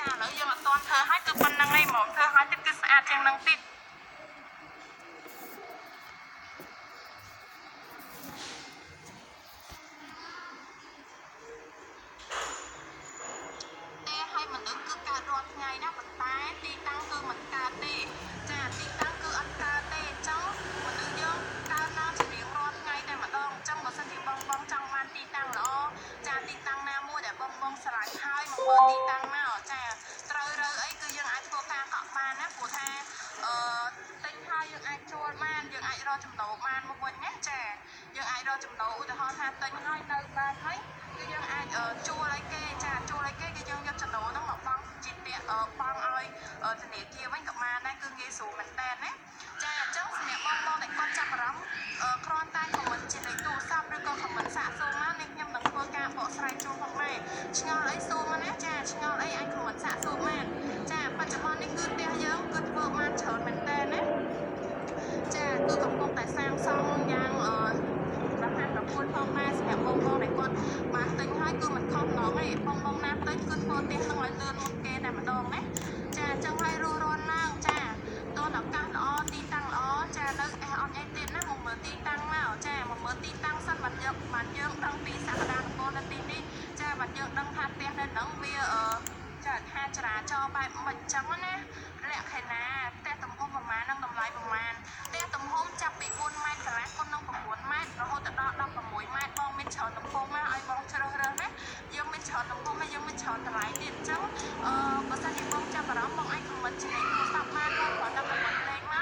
ឥឡូវយើងអត់ទាន់ធ្វើឲ្យគឺប៉ុណ្្នឹងឯងមកធ្វើឲ្យទឹកគឺស្អាតជាងនឹងតិចឲ្យមនុស្សគឺកើតរាល់ថ្ងៃណាប៉ុន្តែទីតាំងគឺមិនកើតទេចាទីតាំងគឺអត់កើតទេអញ្ចឹងមនុស្សយើងកើតឡើងជារៀងរាល់ថ្ងៃតែម្ដងអញ្ចឹងបើសិនជាបងចង់បានទីតាំងល្អចាទីតាំងណាមួយដែលបងស្រឡាញ់ហើយមកមើលទីតាំងមកចាត្រូវរើអីគឺយើងអាចធ្វើការកក់បានណាព្រោះថាទិញហើយយើងអាចជួលបានយើងអាចរកចំណូលបានមកវិញណាចាយើងអាចរកចំណូលឧទាហរណ៍ថាទិញហើយនៅបានហើយគឺយើងអាចជួលឲ្យគេចាជួលឲ្យគេគឺយើងយកចំណូលហ្នឹងមកបង់ជាបង់ឲ្យធនាគារវិញក៏បានដែរគឺងាយស្រួលមែនតើណាចាអញ្ចឹងសម្រាប់បងដែលគាត់ចាប់អារម្មណ៍គ្រាន់តែខមមិនជាលេខទូរស័ព្ទឬក៏ខមមិនសាកសួរមកនេះខ្ញុំនឹងធ្វើការបកស្រាយជូនផងដែរឆ្ងល់អីសួរមកណាចាឆ្ងល់អីអាចខមមិនសាកសួរបានចាបច្ចុប្បន្ននេះគឺផ្ទះយើងគឺធ្វើបានច្រើនមែនតើណាចាគឺកំពុងតែសាងសង់យ៉ាងប្រហាក់ប្រពន្ធផងដែរសម្រាប់បងដែលគាត់បានទិញហើយគឺមិនខុសម្ដងទេបងណាទិញគឺធ្វើផ្ទះនឹងឲ្យលឿនមុនគេតែម្ដងណាចាអញ្ចឹងឲ្យរស់រានឡើងចាតោះឱកាសល្អទីតាំងល្អចានៅអត់អីទៀតណាមកមើលទីតាំងមកចាមកមើលទីតាំងសិនបានយើងដឹងពីសក្តានុពលនៅទីនេះចាបានយើងដឹងថាផ្ទះនៅហ្នឹងវាចាថាចរាចរណ៍បែបមិនអញ្ចឹងណាលក្ខណៈផ្ទះទំហំប្រមាណនិងតម្លៃប្រមាណផ្ទះទំហំចាប់ពី4ម៉ែត្រកន្លះគុណនឹង9ម៉ែត្ររហូតដល់16ម៉ែត្របងមានច្រើនទំហំមកឲ្យបងជ្រើសរើសណាយើងមានច្រើនទំហំហើយយើងមានច្រើនតម្លៃទៀតអញ្ចឹងបើសិនជាបងចាប់អារម្មណ៍បងអាចខមមិនជាលេខទូរស័ព្ទបានបងគ្រាន់តែខមមិនលេខមក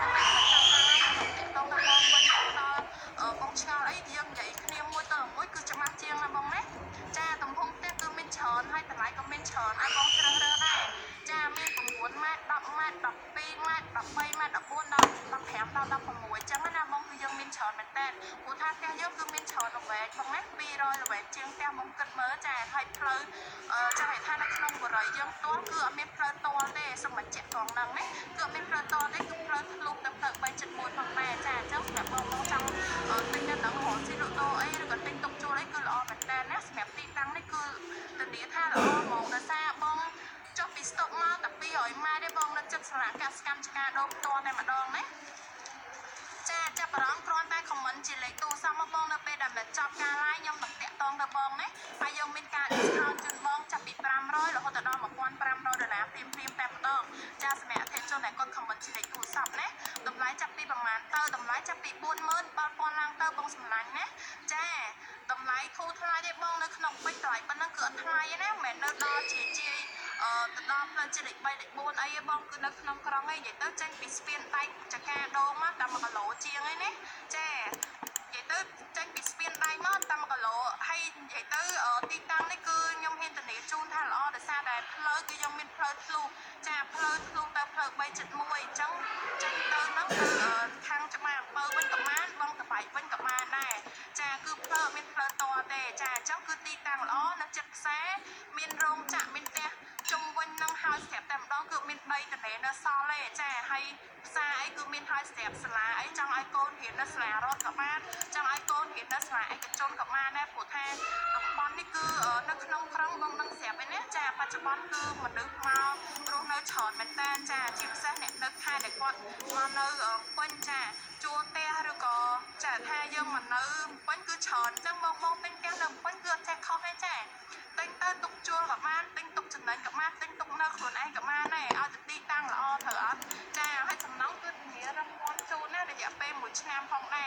បងចាំតាមតាក់ទងដល់បងឆ្ងល់អីយើងនិយាយគ្នាមួយទៅមួយគឺច្បាស់ជាងណាបងណាចាទំហំផ្ទះគឺមានច្រើនហើយតម្លៃក៏មានច្រើនឲ្យបងជ្រើសរើសដែរចាមាន9ម៉ែត្រ10ម៉ែត្រ12ម៉ែត្រ13ម៉ែត្រ14ដល់15ដល់16អញ្ចឹងណាបងគឺយើងមានច្រើនមែនតើព្រោះថាផ្ទះយើងគឺមានច្រើនល្វែងបងណា200ល្វែងជាងផ្ទះមកគិតមើលចាហើយផ្លូវចាហេតុថានៅក្នុងបរិយាយើងផ្ទាល់គឺអត់មានផ្លូវតលទេសូមបញ្ជាក់ត្រង់ហ្នឹងណាគឺអត់មានផ្លូវតលទេគឺផ្លូវធ្លុះទៅផ្លូវ371ផងដែរចាអញ្ចឹងសម្រាប់បងចង់ទិញនៅហ្នឹងរកស៊ីលក់ដូរអីឬក៏ទិញទុកជួលអីគឺល្អមែនតើណាសម្រាប់ទីតាំងនេះគឺធានាថាល្អហ្មងដោយសារបងចុះពីស្តុកមកតែ200ម៉ែត្រទេបងនៅចិត្តសាលាកសកម្មឆ្កាដូរផ្ទាល់តែម្ដងណាចាចាប់អារម្មណ៍គ្រាន់តែខមមិនជាលេខទូរស័ព្ទមកបងនៅពេលដែលចប់ការ live ខ្ញុំនឹងតាក់ទងទៅបងណាហើយយើងមានការ discount ជូនបងចាប់ពី500រហូតដល់$1500តែម្ដងចាសម្រាប់អតិថិជនដែលគាត់ខមមិនជាលេខទូរស័ព្ទណាតម្លៃចាប់ពីប្រហែលទៅតម្លៃចាប់ពី47000ឡើងទៅបងសម្លាញ់ណាចាតម្លៃធូរថ្លៃទេបងនៅក្នុងពេជ្រតម្លៃប៉ុណ្ណឹងគឺអត់ថ្លៃទេណាមិនមែននៅដល់ជាទៅដល់ផ្លូវជាតិលេខ3លេខ4អីទេបងគឺនៅក្នុងក្រុងឯងនិយាយទៅចេញពីស្ពានដែកចកាដូងមកតែ1គីឡូជាងឯណាចានិយាយទៅចេញពីស្ពានដែកមកតែ1គីឡូហើយនិយាយទៅទីតាំងនេះគឺខ្ញុំហ៊ានធានាជូនថាល្អដោយសារតែផ្លូវគឺយើងមានផ្លូវធ្លុះចាផ្លូវធ្លុះទៅផ្លូវ371អញ្ចឹងចេញទៅហ្នឹងគឺខាងច្បារអំពើវិញក៏បានបងតបៃវិញក៏បានដែរចាគឺផ្លូវមានផ្លូវតទេចាអញ្ចឹងគឺទីតាំងល្អនៅចិត្តផ្សារមានរោងចក្រមានផ្ទះជុំវិញនឹងហើយស្រាប់តែម្ដងគឺមានដីតនេនៅសល់ទេចាហើយផ្សារអីគឺមានហើយស្រាប់សាលាអីចង់ឲ្យកូនរៀននៅសាលារដ្ឋក៏បានចង់ឲ្យកូនរៀននៅសាលាឯកជនក៏បានដែរព្រោះថាតំបន់នេះគឺនៅក្នុងក្រុងបងនឹងស្រាប់ឯណាចាបច្ចុប្បន្នគឺមនុស្សមករស់នៅច្រើនមែនតើចាជាពិសេសអ្នកនៅខេត្តដែលគាត់មកនៅពេញចាជួលផ្ទះឬក៏ចាថាយើងមកនៅពេញគឺច្រើនអញ្ចឹងបងទិញផ្ទះនៅពេញគឺអត់ចេះខុសទេចាទិញទៅទុកជួលក៏បានទិញទុកចំណេញក៏បានទិញទុកនៅខ្លួនឯងក៏បានដែរឲ្យទៅទីតាំងល្អត្រូវអត់ចាហើយសំណងគឺធានារឹងមាំជូនណារយៈពេល1ឆ្នាំផងដែរ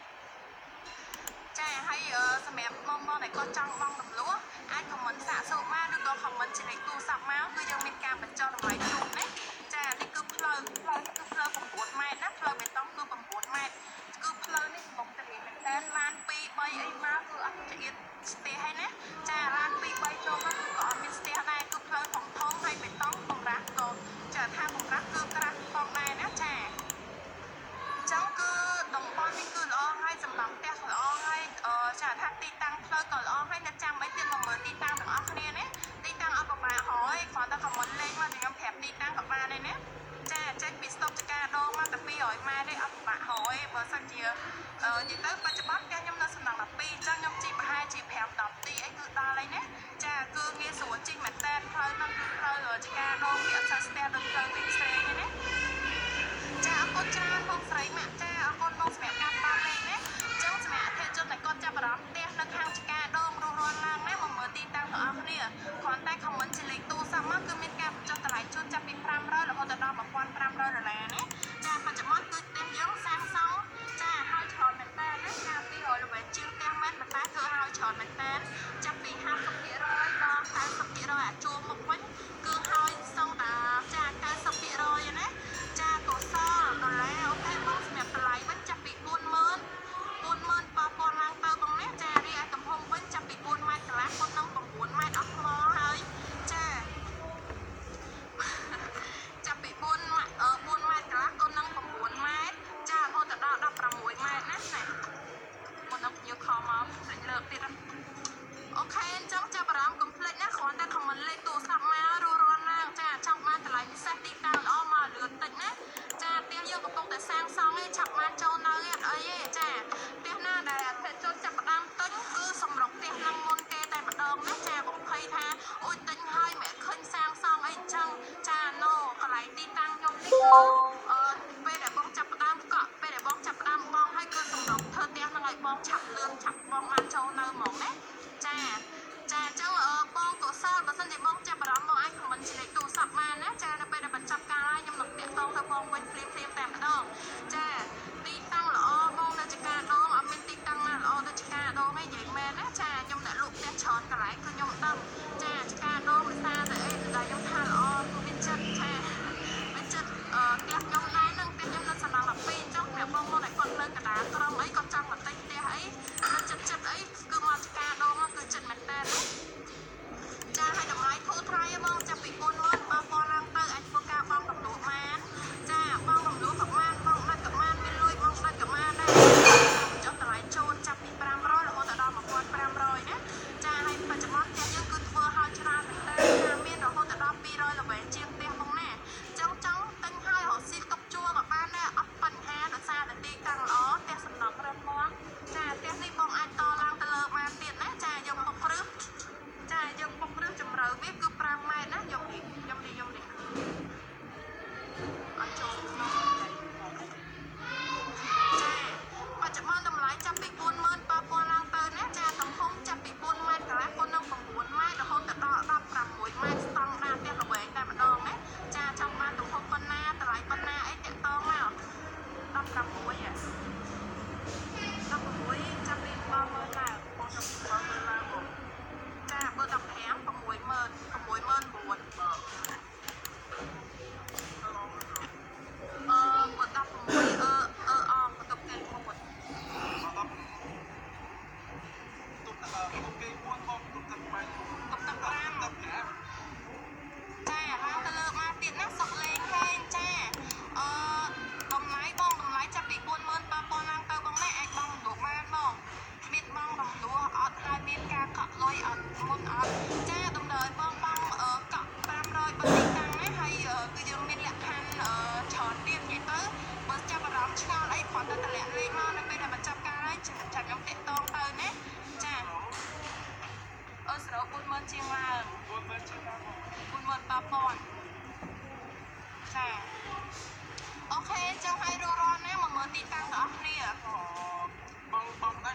ចាហើយសម្រាប់បងដែលគាត់ចង់បង់រំលោះអាចខមមិនសាកសួរមកឬក៏ខមមិនជាលេខទូរស័ព្ទមកគឺយើងមានការបញ្ចុះតម្លៃជូនណាចានេះគឺផ្លូវគឺផ្លូវ9ម៉ែត្រណាផ្លូវបេតុងគឺ9ម៉ែត្រគឺផ្លូវនេះកំពុងតែរៀងមែនតើឡាន2 3អីមកគឺអត់ចង្អៀតស្ទះហើយណាចាឡាន2 3ចូលមកគឺក៏អត់មានស្ទះដែរគឺផ្លូវធំហើយបេតុងកម្រាស់ក៏ចាថាកម្រាស់គឺក្រាស់ផងដែរណាចាចឹងគឺតំបន់នេះគឺល្អហើយសម្រាប់ផ្ទះក៏ល្អហើយចាថាទីតាំងផ្លូវក៏ល្អហើយនៅចាំមិនទៀតមកមើលទីតាំងទាំងអស់គ្នាណាទីតាំងអត់ប្រមាណ100គ្រាន់តែខមមិនលេខមកខ្ញុំប្រាប់ទីតាំងក៏បានដែរណាចាចេញពីស្តុកចកាដូងមកតែ200ម៉ែត្រទេអត់ប្រមាណ100បើសិនជានិយាយទៅបច្ចុប្បន្នផ្ទះខ្ញុំនៅសំណង់12អញ្ចឹងខ្ញុំជិះប្រហែលជា5 10ទីអីគឺដល់ហើយណាចាគឺងាយស្រួលជិះមែនតើផ្លូវហ្នឹងគឺផ្លូវចតើចាប់ពី50%ដល់80%អាចូលមកវិញគឺហើយសងតាចា90%ណាចាកុសលដុល្លារអូខេបងសម្រាប់តម្លៃវិញចាប់ពី40000ប៉ះពាល់ឡើងទៅបងណាចារីឯទំហំវិញចាប់ពី4ម៉ែត្រកន្លះប៉ុណ្ណឹង9ម៉ែត្រអស់ថ្មហើយចាចាប់ពី4ម៉ែត្រកន្លះក៏នឹង9ម៉ែត្រចារហូតដល់16ម៉ែត្រណាមុននឹងញើខមកលេខលើកទៀតអូខេអញ្ចឹងចាប់អារម្មណ៍កុំភ្លេចណាគ្រាន់តែខមមិនលេខទូរស័ព្ទមករស់រាន់ណាចាចង់បានតម្លៃពិសេសទីតាំងល្អមកលឿនតិចណាចាផ្ទះយើងកំពុងតែសាងសង់ឯងឆាប់បានចូលនៅអត់អីទេចាផ្ទះណាដែលអតិថិជនចាប់ផ្ដើមទិញគឺសម្រុកផ្ទះនឹងមុនគេតែម្ដងណាចាកុំភ័យថាអូយទិញហើយមិនឃើញសាងសង់អីអញ្ចឹងចាណូកន្លែងទីតាំងខ្ញុំនេះពេលដែលបងចាប់ផ្ដើមកក់ពេលដែលបងចាប់ផ្ដើមបងហើយគឺសម្រុកធ្វើផ្ទះនឹងឲ្យបងឆាប់លឿនឆាប់បងបានចូលនៅហ្មងណាចាអញ្ចឹងបងកុសលបើសិនជាបងចាប់អារម្មណ៍បងអាចខមមិនឆ្លេកទូរស័ព្ទបានណាចានៅពេលដែលបញ្ចប់ការហើយខ្ញុំនឹងតាក់ទងទៅបងវិញភ្លាមតែម្ដងចាទីតាំងល្អបងនៅចកាដងអត់មានទីតាំងណាល្អដូចចកាដងទេនិយាយមែនណាចាខ្ញុំអ្នកលក់ផ្ទះច្រើនកន្លែងគឺខ្ញុំដឹងចាចកាដងភាសាតែអីដែលខ្ញុំថាល្អគឺមានចិត្តចាមានចិត្តផ្ទះខ្ញុំដែរនឹងផ្ទះខ្ញុំនៅសំណង់12អញ្ចឹងប្រាប់បងមកតែគាត់លើកណ្ដាលក្រុមអីគាត់ចង់មកទិញផ្ទះអីនៅចិត្តអីគឺមកចកាដងមកគឺចិត្តមែនតើចាឲ្យតម្លៃធូរថ្លៃបងចាប់ពី40000បើពណ៌ឡើងទៅអាចធ្វើការបងកំណត់បានចាបងកំណត់ប្រមាណបងដាច់ប្រមាណមានលុយបងដាច់ប្រមាណដែរចុះតម្លៃចូលចាប់ពី500រហូតដល់1500ណាចាហើយបច្ចុប្បន្នផ្ទះយើងគឺធ្វើឲ្យច្រើនមែនតើចាមានរហូតដល់200ល្វែងជាងផ្ទះបងណាចង់ទិញឲ្យរកស៊ីតុកជួក៏បានដែរអត់បញ្ហាដោយសារតែទីតាំងល្អផ្ទះសំណង់រឹងមាំចាផ្ទះនេះបងអាចតឡើងទៅលើបានទៀតណាចាយើងពុករឹសចាយើងពុករឹសជម្រៅវាគឺ5ម៉ែត្រណាខ្ញុំនេះអត់ចូលក្នុងចាបច្ចុប្បន្នតម្លៃចាប់ពី40000ប៉ះពាល់ឡើងទៅណាចាទំហំចាប់ពី4ម៉ែត្រកន្លះក៏នឹង9ម៉ែត្ររហូតដល់16ម៉ែត្រស្តង់ដារផ្ទះល្វែងតែម្ដងណាចាចង់បានទំហំប៉ុណ្ណាតម្លៃប៉ុណ្ណាអីតាក់ទងមក16ចាប់ពី10000ឡើងបងចាប់ពី10000ឡើងបងចាបើ15 69000បើ16បើបន្ទប់គេមួយបន្ទប់គេមួយបងបន្ទប់ទឹក5ចាឡើងទៅលើមកទៀតណាសុកលេងហេងចាតម្លៃចាប់ពី40000ប៉ះពាល់ឡើងទៅបងណាអាចបងរំលោះបានបងមានបងរំលោះអត់ហើយមានការកក់លុយអត់មុនអត់ចាដំណើរបងកក់500បើទីតាំងណាហើយគឺយើងមានលក្ខខណ្ឌច្រើនទៀតនិយាយទៅបើចាប់អារម្មណ៍ឆ្ងល់អីគ្រាន់តែតម្លាក់លេខមកនៅពេលដែលបញ្ចប់ការហើយចាំខ្ញុំតាក់ទងទៅណាចាស្រូវ40000ជាងឡើង40000ប៉ះពាល់ចាអូខេចឹងឲ្យរស់រាន់ណាមកមើលទីតាំងទាំងអស់គ្នាបងដាច់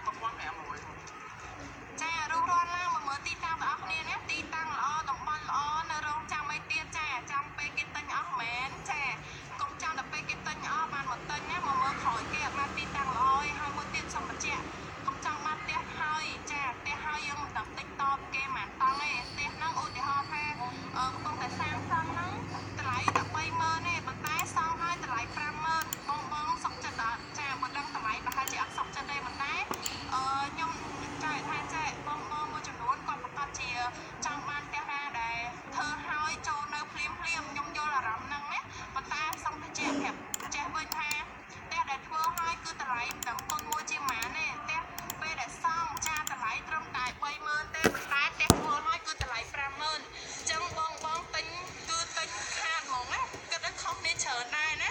1500ចារស់រាន់ឡើងមកមើលទីតាំងទាំងអស់គ្នាណាទីតាំងល្អតំបន់ល្អនៅរោងចាំអីទៀតចាចាំពេលគេទិញអស់មែនចាកុំចាំដល់ពេលគេទិញអស់បានមកទិញណាមកមើលក្រោយគេអត់បានទីតាំងល្អឯងហើយមួយទៀតសុំបញ្ជាក់កុំចង់បានផ្ទះហើយចាផ្ទះហើយយើងមិនដឹងទិញតបគេមិនតាំងទេផ្ទះហ្នឹងឧទាហរណ៍ថាកំពុងតែសាងសង់ហ្នឹងតម្លៃ130000ទេប៉ុន្តែសង់ហើយតម្លៃ50000បងសុខចិត្តអត់ចាមិនដឹងតម្លៃប្រហែលជាអត់សុខចិត្តទេប៉ុន្តែខ្ញុំចាបងមួយចំនួនគាត់ប្រកាសជាចង់បានផ្ទះណាដែលធ្វើឲ្យចូលនៅភ្លាមខ្ញុំយល់អារម្មណ៍ហ្នឹងណាប៉ុន្តែសុំបញ្ជាក់ប្រាប់ចេះវិញថាផ្ទះដែលធ្វើឲ្យគឺតម្លៃទាំងទុនមួយជាម៉ានទេផ្ទះពេលដែលសង់ចាតម្លៃត្រឹមតែ30000ទេប៉ុន្តែផ្ទះធ្វើឲ្យគឺតម្លៃ50000អញ្ចឹងបងទិញគឺទិញខាតហ្មងណាគិតឲ្យខុសគ្នាច្រើនដែរណា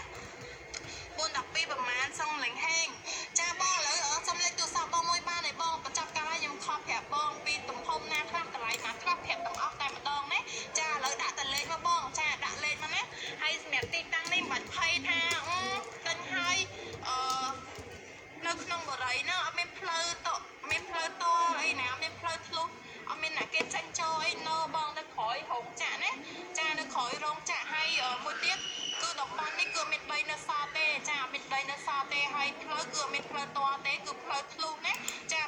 412ប្រមាណសងលេងហេងចាបងឥឡូវសុំលេខទូរស័ព្ទបងមួយបានទេបងបញ្ចប់ការហើយខ្ញុំខំប្រាប់បងពីទំហំណាខ្លះតម្លៃណាខ្លះប្រាប់ទាំងអស់តែម្ដងណាចាឥឡូវដាក់តែលេខមកបងចាដាក់លេខមកណាហើយសម្រាប់ទីតាំងនេះមិនបាច់ភ័យថាទិញហើយនៅក្នុងបរិយាហ្នឹងអត់មានផ្លូវតអីណាមានផ្លូវធ្លុះអត់មានអ្នកគេចាញ់ចូលអីនៅបងនៅក្រោយរោងចក្រណាចានៅក្រោយរោងចក្រហើយមួយទៀតគឺតំបន់នេះគឺមានដីនៅសល់ទេចាមានដីនៅសល់ទេហើយផ្លូវគឺអត់មានផ្លូវតទេគឺផ្លូវធ្លុះណាចាផ្ល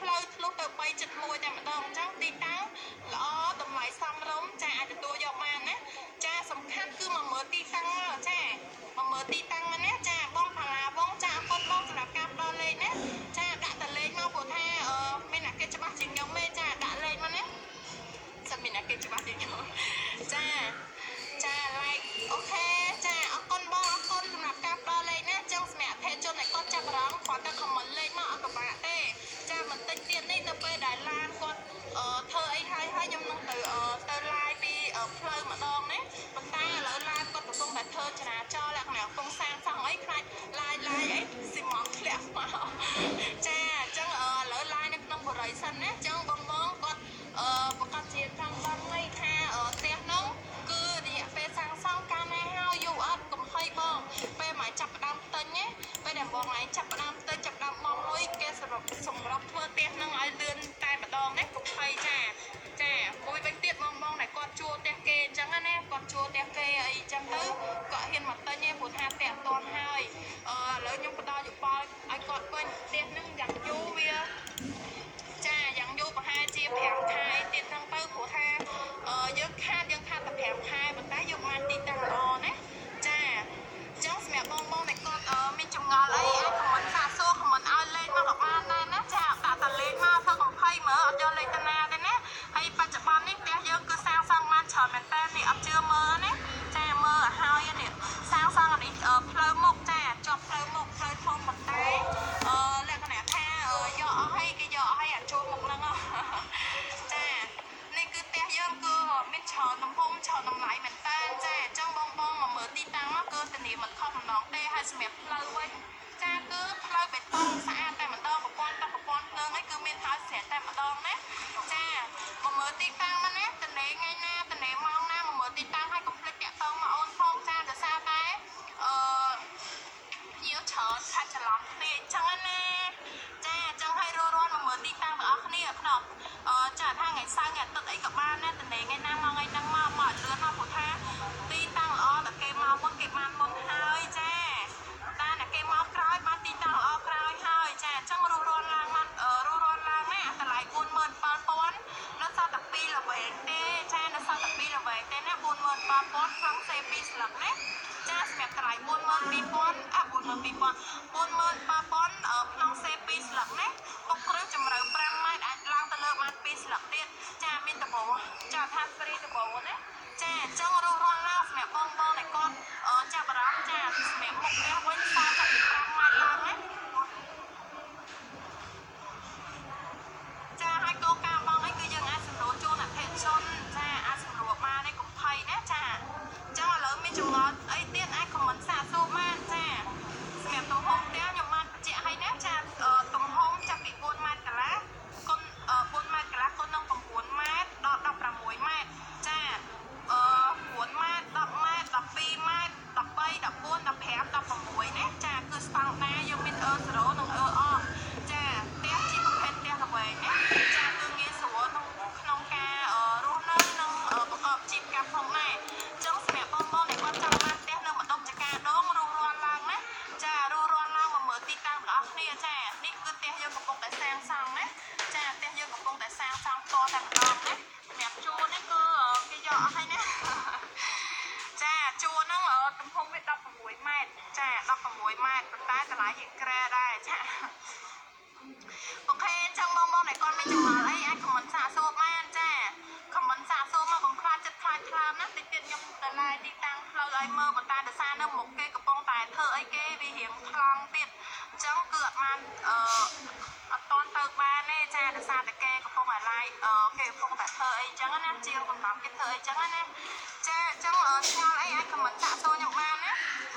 ផ្លូវធ្លុះទៅ3.1តែម្ដងអញ្ចឹងទីតាំងល្អតម្លៃសមរម្យចាអាចទទួលយកបានណាចាសំខាន់គឺមកមើលទីតាំងមកចាមកមើលទីតាំងមកណាចាបងផាឡាបងចាអរគុណបងសម្រាប់ការផ្ដល់លេខណាចាដាក់តលេខមកព្រោះថាមានអាគេច្បាស់ជាងខ្ញុំទេចាដាក់លេខមកណាសិនមានអាគេច្បាស់ជាងខ្ញុំចាចា like អូខេចាអរគុណបងអរគុណសម្រាប់ការផ្ដល់លេខណាចឹងសម្រាប់អតិថិជនដែលគាត់ចាប់អារម្មណ៍គាត់ទៅ comment លេខមកអត់ពិបាកទេចាបន្តិចទៀតនេះទៅពេលដែលឡានគាត់ធ្វើអីហើយខ្ញុំនឹងទៅ live ពីផ្លូវម្ដងណាប៉ុន្តែឥឡូវ live គាត់កំពុងតែធ្វើចរាចរណ៍លក្ខណៈកំពុងសាងសង់អីខ្លាច live អីស៊ីម៉ងធ្លាក់មកចាអញ្ចឹងឥឡូវ live នៅក្នុងបរិយាសិនណាអញ្ចឹងបងគាត់ប្រកាសជាចង់បានន័យថាផ្ទះនោះគឺរយៈពេលសាងសង់កាលណាហើយយូរអត់កុំភ័យបងពេលមកចាប់ផ្ដើមទិញណាពេលដែលបងឯងចាប់ផ្ដើមទិញចាប់ផ្ដើមបងលុយគេសម្រាប់ធ្វើផ្ទះនឹងឲ្យលឿនតែម្ដងណាកុំភ័យចាមួយវិញទៀតបងដែលគាត់ជួលផ្ទះគេអញ្ចឹងណាគាត់ជួលផ្ទះគេអីអញ្ចឹងទៅគាត់ហ៊ានមកទិញទេព្រោះថាផ្ទះអត់ទាន់ហើយឥឡូវខ្ញុំផ្ដល់យោបល់ឲ្យគាត់វិញផ្ទះនឹងយ៉ាងយូរវាចាយ៉ាងយូរប្រហែលជា5ខែទៀតហ្នឹងទៅព្រោះថាយើងខាតតែ5ខែប៉ុន្តែយើងបានទីតាំងល្អណាចាអញ្ចឹងសម្រាប់បងដែលគាត់មានចម្ងល់អីអាចខមមិនសាកសួរខមមិនឲ្យលេខមកក៏បានដែរណាចាដាក់តែលេខមកធ្វើកំភៃមើលអត់យកលេខតាណាទេណាហើយបច្ចុប្បន្ននេះផ្ទះយើងគឺសាងសង់បានច្រើនមែនតើនេះអត់ជឿមើលណាចាមើលឲ្យហើយនេះសាងសង់នេះផ្លូវមុខចាជាប់ផ្លូវមុខផ្លូវធំប៉ុន្តែលក្ខណៈថាយកអស់ហើយគេយកអស់ហើយអាចចូលមុខហ្នឹងចានេះគឺផ្ទះយើងគឺមានច្រើនទំហំច្រើនតម្លៃមែនតើចាអញ្ចឹងបងមកមើលទីតាំងមកគឺធានាមិនខុសម្ដងទេហើយសម្រាប់ផ្លូវវិញចាគឺផ្លូវបេតុងស្អាតតែម្ដងប្រព័ន្ធទឹកប្រព័ន្ធភ្លើងអីគឺមានហើយស្រាប់តែម្ដងណាចាមកមើលទីតាំងមកណាតនេថ្ងៃណាតនេម៉ោងណាមកមើលទីតាំងឲ្យកុំភ្លេចតាក់ទងមកអូនផងចាដោយសារតែភ្ញៀវច្រើនឆាច់ច្រឡំគ្នាអញ្ចឹងណាចាអញ្ចឹងឲ្យរាល់មកមើលទីតាំងបងប្អូនគ្នាក្នុងចាថាថ្ងៃសៅរ៍ថ្ងៃអាទិត្យអីក៏បានដែរតនេថ្ងៃណាមកថ្ងៃហ្នឹងមកលឿនមកព្រោះថាទីតាំងល្អតែគេមកមុនគេបានមុនហើយចាតែអ្នកគេមកក្រោយបានទីតាំងល្អក្រោយហើយចាអញ្ចឹងរស់រាល់ឡើងណាតម្លៃ47,000នៅសល់តែ2ល្វែងទេចានៅសល់តែ2ល្វែងទេណា47,000ក្នុងសេ2ស្លឹកណាចាសម្រាប់តម្លៃ42,000ក្នុងសេ2ស្លឹកណាពុកគ្រឿងជម្រៅ5ម៉ែត្រអាចឡើងទៅលើបាន2ស្លឹកទៀតចាមានដបចាថា free ដបណាចាអញ្ចឹងរស់រាល់ឡើងសម្រាប់បងដែលគាត់ចាប់អារម្មណ៍ចាសម្រាប់មុខផ្ទះវិញសល់តែ5ម៉ែត្រឡើងណាចាហើយកោការបងអីគឺយើងអាចសម្រួលជូនអតិថិជនចាអាចសម្រួលបានឯកុំភ័យណាចាអញ្ចឹងឥឡូវមានចម្ងល់អីទៀតអាចខមមិនសាកសួរបានចាសម្រាប់ទំហំផ្ទះខ្ញុំបានបញ្ជាក់ឲ្យណាចាទំហំចាប់ពី4ម៉ែត្រកន្លះគុណ4ម៉ែត្រកន្លះគុណនឹង9ម៉ែត្រដល់16ម៉ែត្រចា9ម៉ែត្រ10ម៉ែត្រ12ម៉ែត្រ13 14 15 16ណាចាគឺស្តង់ដារយើងមាន0និងអអចាផ្ទះជាប្រភេទផ្ទះល្វែងណាចាគឺងាយស្រួលក្នុងការរស់នៅនិងប្រកបជីវកម្មផងដែរអញ្ចឹងសម្រាប់បងដែលគាត់ចង់បានផ្ទះនៅម្ដុំចកាដងរស់រាន់ឡើងណាចារស់រាន់ឡើងមកមើលទីតាំងបងប្អូនគ្នាចានេះគឺផ្ទះយើងកំពុងតែសាងសង់ណាចាផ្ទះយើងកំពុងតែសាងសង់តតែម្ដងណាសម្រាប់ជួរនេះគឺគេយកអស់ហើយណាចាជួរហ្នឹងទំហំវា16ម៉ែត្រចា16ម៉ែត្រប៉ុន្តែតម្លៃរៀងក្រែដែរចាអូខេអញ្ចឹងបងដែលគាត់មានចម្ងល់អីអាចខមមិនសាកសួរបានចាខមមិនសាកសួរមកកុំខ្លាចចិត្តខ្លាចខ្លាមណាតិចទៀតខ្ញុំទៅឡាយទីតាំងផ្លូវឲ្យមើលប៉ុន្តែដោយសារនៅមុខគេកំពុងតែធ្វើអីគេវារៀងថ្លង់ទៀតអញ្ចឹងគឺអត់បានអត់តន់ទៅបានទេចាដោយសារតែគេកំពុងតែឡាយគេកំពុងតែធ្វើអីអញ្ចឹងណាជាងកំណត់គេធ្វើអីអញ្ចឹងណាចាអញ្ចឹងឆ្ងល់អីអាចខមមិនសាកសួរខ្ញុំបានណា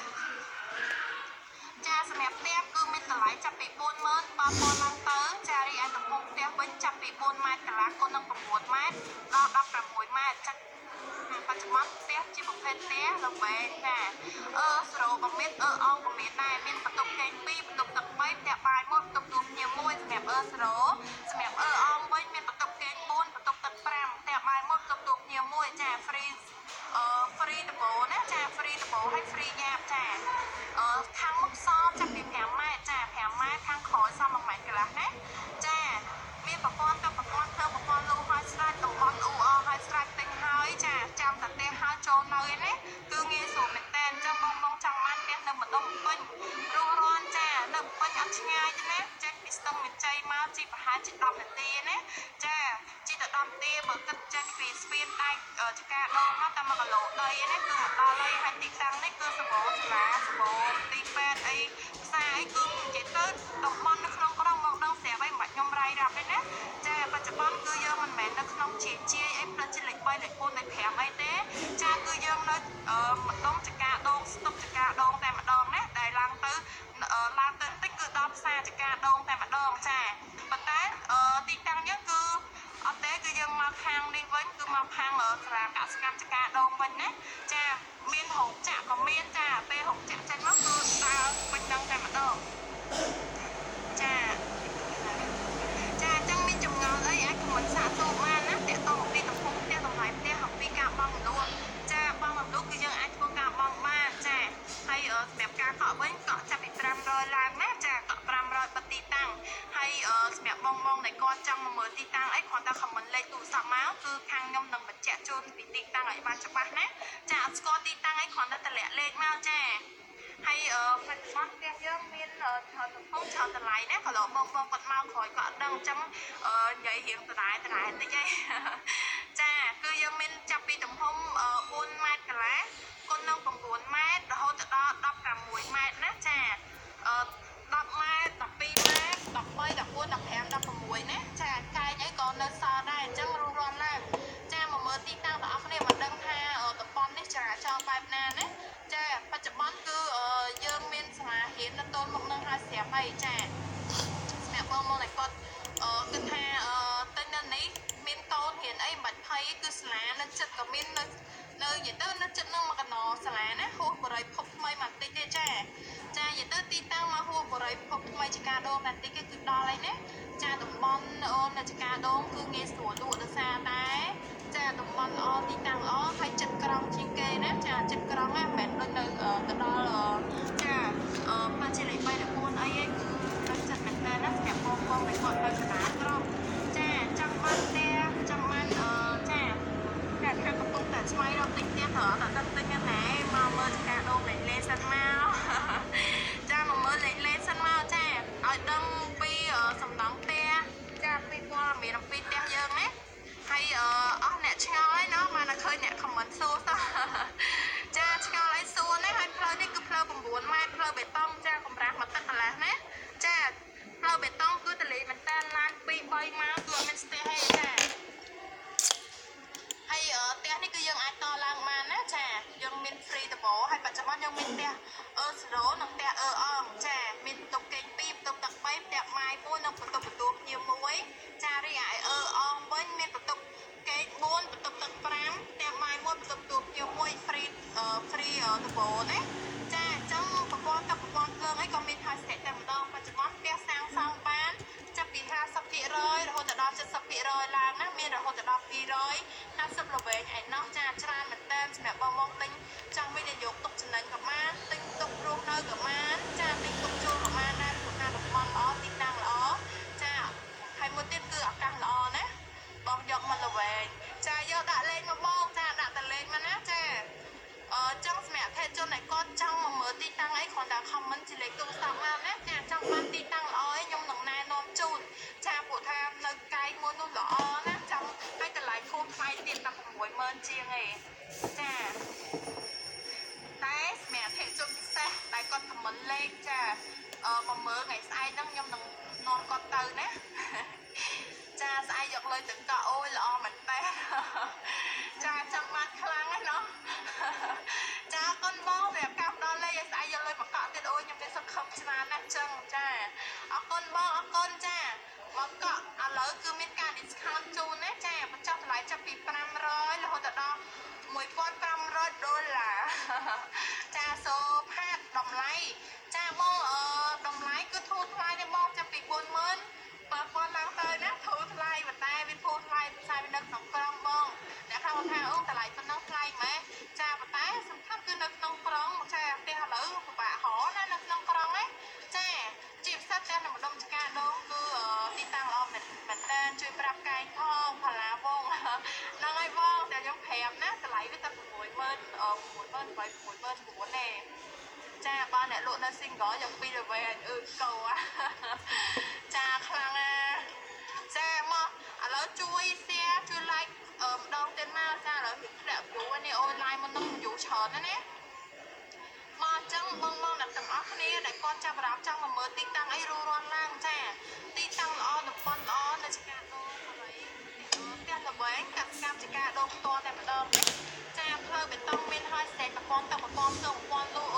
ចាសម្រាប់ផ្ទះគឺមានតម្លៃចាប់ពី47,000ឡើងទៅចារីឯទំហំផ្ទះវិញចាប់ពី4ម៉ែត្រកន្លះគុណនឹង9ម៉ែត្រដល់16ម៉ែត្រចាបច្ចុប្បន្នផ្ទះជាប្រភេទផ្ទះល្វែងចាស្រោក៏មានអងក៏មានដែរមានបន្ទប់គេង2បន្ទប់ទឹក3ផ្ទះបាយ1បន្ទប់ទូភ្ញៀវ1សម្រាប់ស្រោសម្រាប់អងវិញមានបន្ទប់គេង4បន្ទប់ទឹក5ផ្ទះបាយ1បន្ទប់ទូភ្ញៀវ1ចា free ដបណាចា free ដបហើយ free យ៉ាបចាខាងមុខសចាប់ពី5ម៉ែត្រចា5ម៉ែត្រខាងក្រោយស1ម៉ែត្រកន្លះណាចាមានចៃមកជីប្រហែលជា10នាទីណាចាជីទៅ10នាទីបើគិតចេញពីស្ពានដៃចកាដងមកតែ1គីឡូដីណាគឺមកដល់ហើយហើយទីតាំងនេះគឺសម្បូរសាលាសម្បូរទីពេទ្យអីផ្សារអីគឺនិយាយទៅតំបន់នៅក្នុងក្រុងមកដឹងស្រាប់អីមិនបាច់ខ្ញុំរាយរាប់ទេណាចាបច្ចុប្បន្នគឺយើងមិនមែននៅក្នុងជាអីផ្លូវជាតិលេខ3លេខ4លេខ5អីទេចាគឺយើងនៅម្ដុំចកាដងស្តុបចកាដងតែម្ដងណាដែលឡើងទៅតិចគឺដល់ផ្សារចកាដងតែម្ដងចាប៉ុន្តែទីតាំងយើងគឺអត់ទេគឺយើងមកខាងនេះវិញគឺមកខាងសាលាកសិកម្មចកាដងវិញណាចាមានរោងចក្រក៏មានចាពេលរោងចក្រចេញមកគឺដើរវិញនឹងតែម្ដងចាអញ្ចឹងមានចម្ងល់អីអាចខមមិនសាកសួរបានណាតើតអំពីទំហំផ្ទះតម្លៃផ្ទះអំពីការបង់រំលោះចាបង់រំលោះគឺយើងអាចធ្វើការបង់បានចាហើយសម្រាប់ការកក់វិញកក់ចាប់ពី500ឡើងណាចាកក់500បទីតាំងហើយសម្រាប់បងដែលគាត់ចង់មកមើលទីតាំងអីគ្រាន់តែខមមិនលេខទូរស័ព្ទមកគឺខាងខ្ញុំនឹងបញ្ជាក់ជូនពីទីតាំងឲ្យបានច្បាស់ណាចាអត់ស្គាល់ទីតាំងអីគ្រាន់តែតម្លាក់លេខមកចាហើយបច្ចុប្បន្នផ្ទះយើងមានទំហំច្រើនតម្លៃណាក៏លោកបងគាត់មកក្រោយក៏អត់ដឹងអញ្ចឹងនិយាយរៀងដដែលតិចឯងចាគឺយើងមានចាប់ពីទំហំ4ម៉ែត្រកន្លះគុណនឹង9ម៉ែត្ររហូតដល់16ម៉ែត្រណាចា10ម៉ែត្រ12ម៉ែត្រ13 14 15 16ណាចាកែងអីក៏នៅសល់ដែរអញ្ចឹងរួមរាល់ឡើងចាមកមើលទីតាំងបងប្អូនគ្នាមកដឹងថាតំបន់នេះចរាចរណ៍បែបណាណាចាបច្ចុប្បន្នគឺយើងមានសាលារៀននៅតូនមុខនឹងហើយស្រាប់ហើយចាសម្រាប់បងដែលគាត់គិតថាទៅនៅនេះមានកូនរៀនអីមិនបាច់ភ័យគឺសាលានៅចិត្តក៏មាននៅនិយាយទៅនៅចិត្តនឹងមកកណោសាលាណាហួសបរិយភពថ្មីមកបន្តិចទេចានិយាយទៅទីតាំងមកហួសបរិយភពថ្មីចកាដងបន្តិចគឺដល់ហើយណាចាតំបន់អូននៅចកាដងគឺងាយស្រួលលក់ដោយសារតែចាតំបន់ល្អទីតាំងល្អហើយចិត្តក្រុងជាងគេណាចាចិត្តក្រុងហ្នឹងមិនមែនដូចនៅទៅដល់ចាផ្លូវជាតិលេខ3លេខ4អីហ្នឹងគឺនៅចិត្តមែនតើណាសម្រាប់បងដែលគាត់នៅកណ្ដាលក្រុងចាចង់បានផ្ទះចង់បានចាតែខាងកំពុងតែស្វែងរកទិញផ្ទះត្រូវតែដឹងទិញយ៉ាងណាមកមើលចកាដងលេខសិនមកចាមកមើលលេខសិនមកចាឲ្យដឹងពីសំណងផ្ទះចាពីព័ត៌មានអំពីផ្ទះយើងណាហើយអស់អ្នកឆ្ងល់ហើយណោះមកតែឃើញអ្នកខមមិនសួរតោះចាឆ្ងល់អីសួរណាហើយផ្លូវនេះគឺផ្លូវ9ម៉ែត្រផ្លូវបេតុងចាកម្រាស់មកទឹកកន្លះណាចាផ្លូវបេតុងគឺតលេមែនតើឡាន2 3ម៉ោងគឺអត់មានស្ទះទេចាហើយផ្ទះនេះគឺយើងអាចតឡើងបានណាចាយើងមាន free តបហើយបច្ចុប្បន្នយើងមានផ្ទះ0និងផ្ទះអងចាមានបន្ទប់គេង2បន្ទប់ទឹក3ផ្ទះម៉ាយ1និងបន្ទប់ទទួលភ្ញៀវ1ចារីឯអងវិញមានបន្ទប់គេង4បន្ទប់ទឹក5ផ្ទះម៉ាយ1បន្ទប់ទទួលភ្ញៀវ1 free តបណាចាអញ្ចឹងប្រព័ន្ធទឹកប្រព័ន្ធភ្លើងអីក៏មានហើយស្ថិតតែម្ដងបច្ចុប្បន្នផ្ទះសាងសង់បានចាប់ពី50%រហូតដល់70%ឡើងណាមានរហូតដល់250ល្វែងឯណោះចាច្រើនមែនតើសម្រាប់បងទិញចង់វិនិយោគទុកចំណេញក៏បានទិញទុករស់នៅក៏បានចាទិញទុកជួលក៏បានដែរព្រោះថាតំបន់ល្អទីតាំងល្អចាហើយមួយទៀតគឺឱកាសល្អណាបងយកមកល្វែងចាយកដាក់លេខមកបងចាដាក់តលេខមកណាចាចង់សម្រាប់ភេទជនដែលគាត់ចង់មកមើលទីតាំងអីគ្រាន់តែ comment ជាលេខទូរស័ព្ទមកណាចាចង់បានទីតាំងល្អអីខ្ញុំនឹងណែនាំជូនចាព្រោះថានៅកាយមួយនោះល្អណាចង់ឲ្យតម្លៃធូរថ្លៃទៀតតែ60000ជាងឯងចាតែសម្រាប់ភេទជនពិសេសដែលគាត់ comment លេខចាមកមើលថ្ងៃស្អែកហ្នឹងខ្ញុំនឹងនាំគាត់ទៅណាចាស្អែកយកលុយទៅកក់អូយល្អមែនតើចាចង់បានខ្លាំងហ្នឹងណោះចាអរគុណបងសម្រាប់ការផ្ដល់លេខឲ្យស្អែកយកលុយមកកក់ទៀតអូយខ្ញុំមានសង្ឃឹមច្រើនណាស់ចឹងចាអរគុណបងអរគុណចាមកកក់ឥឡូវគឺមានការ discount ជូនណាចាបញ្ចុះតម្លៃចាប់ពី500រហូតដល់$1500ចាសូផាតតម្លៃចាបងតម្លៃគឺធូរថ្លៃទេបងចាប់ពី40000 7,000ឡើងទៅណាធូរថ្លៃប៉ុន្តែវាធូរថ្លៃផ្សាយនៅក្នុងក្រុងបងអ្នកខ្លះថាអូតម្លៃប៉ុណ្ណឹងថ្លៃម៉េចចាប៉ុន្តែសំខាន់គឺនៅក្នុងក្រុងចាផ្ទះឥឡូវពិបាករកណានៅក្នុងក្រុងហ្នឹងចាជាពិសេសផ្ទះនៅម្ដុំចកាដងគឺទីតាំងល្អមែនតើជួយប្រាប់កាយផងផាឡាវងហ្នឹងហើយបងតែខ្ញុំប្រាប់ណាតម្លៃវាតែ60000 60000 60000ទេចាបានអ្នកលក់នៅ single យ៉ាងពីរវិញអឺកោចាខ្លាំងណាចាមកឥឡូវជួយ share ជួយ like ម្ដងទៀតមកចាឥឡូវធ្លាក់ view នេះ online មុននឹង view ច្រើនណាស់មកអញ្ចឹងបងអ្នកទាំងអស់គ្នាដែលគាត់ចាប់អារម្មណ៍ចង់មកមើលទីតាំងអីរួចរាល់ឡើងចាទីតាំងល្អតំបន់ល្អនៅឆ្កាដូបរិយផ្ទះល្វែងកសិកម្មឆ្កាដូផ្ទាល់តែម្ដងចាផ្លូវបេតុងមានហើយស្រែកប្រព័ន្ធទឹកប្រព័ន្ធសូមប្រព័ន្ធលូ